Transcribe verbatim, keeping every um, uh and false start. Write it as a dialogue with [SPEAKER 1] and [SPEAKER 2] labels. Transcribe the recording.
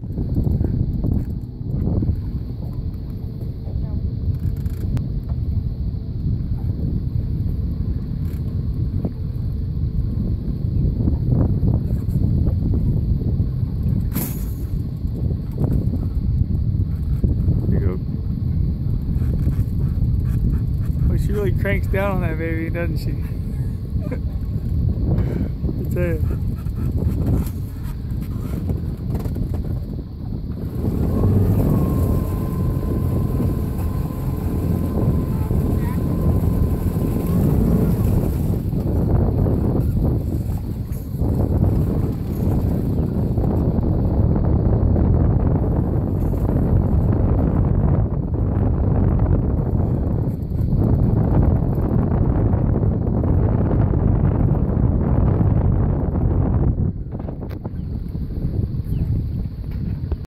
[SPEAKER 1] She really cranks down on that baby, doesn't she? I tell you.